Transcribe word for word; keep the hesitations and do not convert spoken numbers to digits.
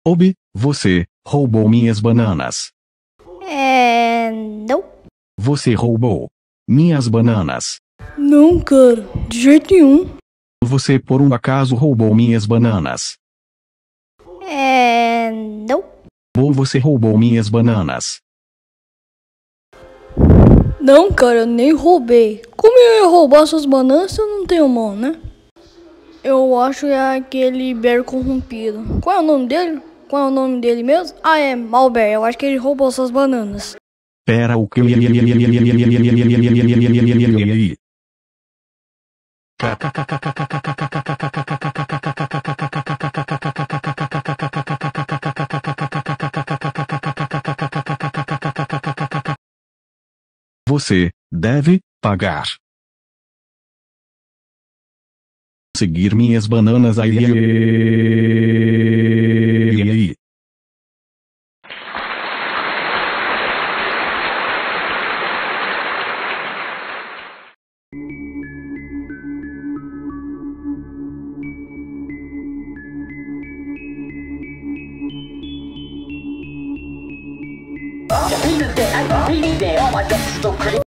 Obi, você roubou minhas bananas. É... não. Você roubou minhas bananas. Não, cara, de jeito nenhum. Você por um acaso roubou minhas bananas. É... não. Ou você roubou minhas bananas. Não, cara, eu nem roubei. Como eu ia roubar suas bananas se eu não tenho mão, né? Eu acho que é aquele Bear corrompido. Qual é o nome dele? Qual é o nome dele mesmo? Ah, é Malbear. Eu acho que ele roubou suas bananas. Pera o que? Você deve pagar. Seguir minhas bananas aí. I hate it, I hate it, oh my god, this is so crazy.